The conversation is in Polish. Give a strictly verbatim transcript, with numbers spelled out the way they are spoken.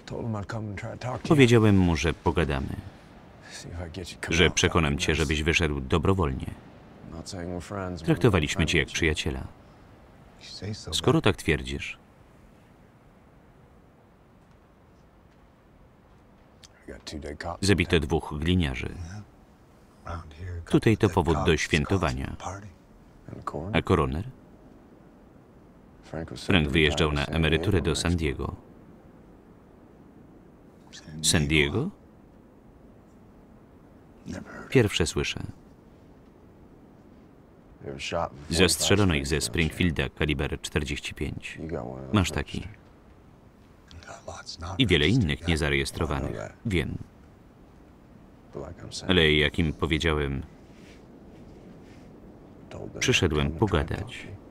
Powiedziałem mu, że pogadamy, że przekonam cię, żebyś wyszedł dobrowolnie. Traktowaliśmy cię jak przyjaciela. Skoro tak twierdzisz, zabito dwóch gliniarzy. Tutaj to powód do świętowania. A koroner? Frank wyjeżdżał na emeryturę do San Diego. San Diego? Pierwsze słyszę. Zastrzelono ich ze Springfielda kaliber czterdzieści pięć. Masz taki. I wiele innych niezarejestrowanych. Wiem. Ale jak im powiedziałem, przyszedłem pogadać.